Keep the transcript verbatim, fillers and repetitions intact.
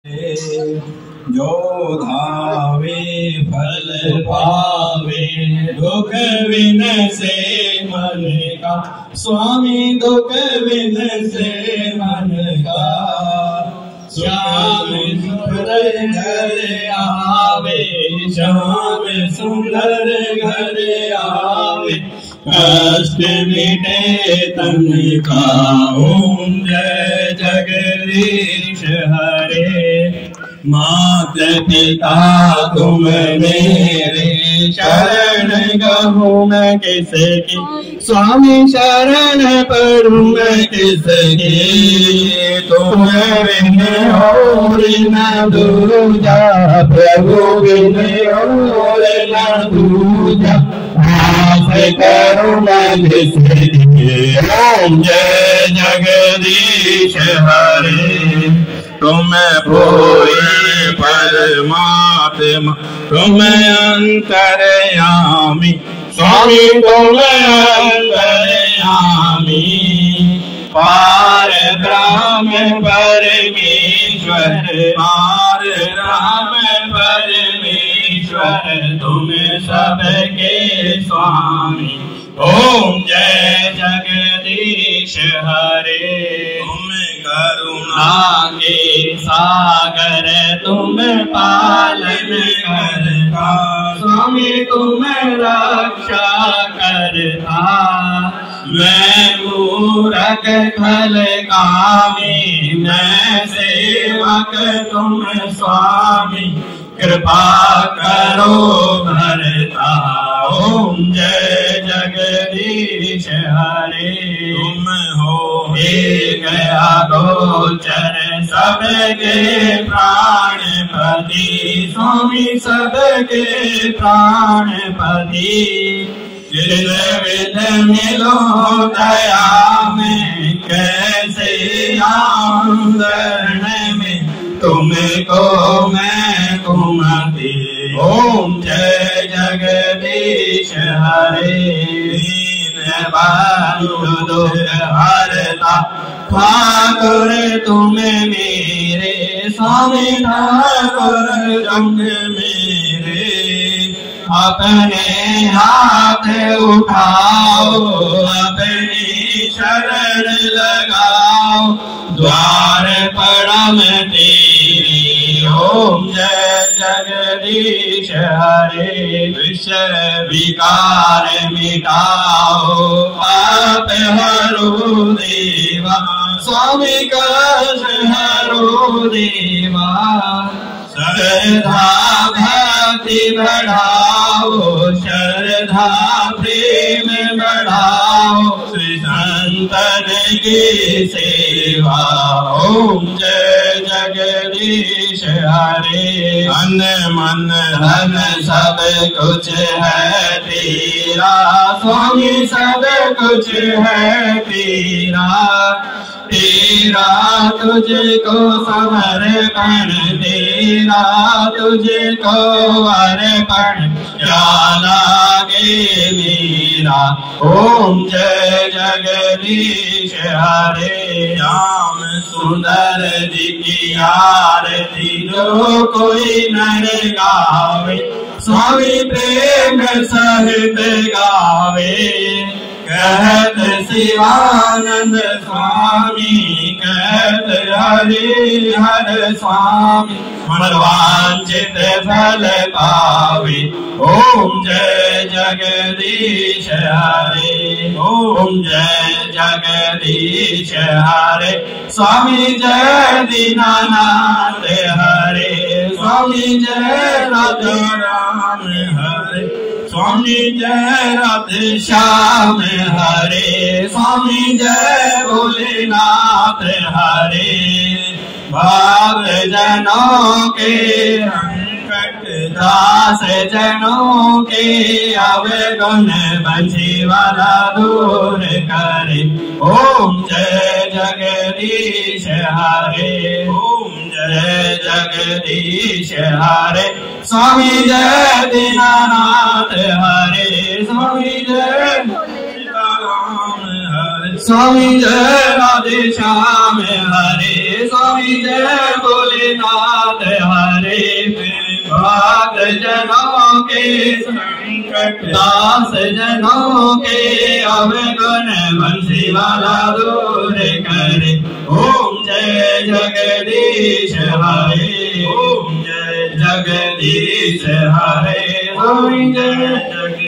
जो धावे फल पावे दुख विन से मन का स्वामी दुख विन से मन का श्याम सुंदर घर आवे श्याम सुंदर घर आवे कष्ट मिटे तन का ओम जय जगदीश हरे। मात पिता तुम मेरे शरण गहूँ मैं किसकी स्वामी शरण पढ़ूँ मैं किसकी तुम बिन और न दूजा प्रभु बिन और न दूजा आस करूँ मैं किसकी। ओम जय जगदीश हरे। तुम भोई परमात्मा तुम अंतर्यामी स्वामी तुम अंतर्यामी पार ब्रह्म परमेश्वर पार ब्रह्म परमेश्वर तुम सबके स्वामी। ओम जय जगदीश हरे। तुम करुणा के सागर तुम पालन करता स्वामी तुम रक्षा करता मैं मूरख फल कामी मैं सेवक तुम स्वामी कृपा करो भरता। ओम जय जगदीश हरे। तुम हो एक अगोचर सबके प्राणपति स्वामी सबके प्राणपति जिन विध मिलो दया में कैसे आंदन में तुमको मैं कुमति। ओम जय जगदीश हरे। दुख हरता ठाकुर तुम मेरे स्वामी ठाकुर रंग मेरे अपने हाथ उठाओ अपनी शरण लगाओ द्वार परम तेरे। ओम जय जगदीश हरे। विष विकार मिटाओ पाप हरो देवा स्वामी कष्ट हरो देवा श्रद्धा भक्ति बढ़ाओ श्रद्धा प्रेम बढ़ाओ श्री संतन की सेवा। ओम जय जगदीश हरे। अन मन धन सब कुछ है तेरा स्वामी सब कुछ है तेरा तेरा तुझको समर्पण तेरा तुझको अर्पण क्या लागे मेरा। ओम जय जगदीश हरे। राम सुंदर जी की आरती जो कोई नर गावे स्वामी प्रेम सहित गावे कहत शिवानंद स्वामी कहत हरि हर स्वामी मनवांचित फल पावे। ओम जय जगदीश हरे। ओम जय जगदीश हरे। स्वामी जय दीनानाथ हरे स्वामी जय राधा राम हरे स्वामी जय राधे श्याम हरे स्वामी जय भोलेनाथ हरे। भक्त जनों के संकट दास जनों के अवगुण बंसी वाला दूर करे। ओम जय जगदीश हरे। ओम जय जगदीश हरे स्वामी जय दीनानाथ हरे स्वामी जय राम हरे स्वामी जय राधे श्याम हरे, स्वामी जय भोलेनाथ हरे। भक्त जनों के संकट, दास जनों के अवगुण, बंसी वाला दूर करे। ओम जय जगदीश हरे, ओम जय जगदीश हरे, ओम जय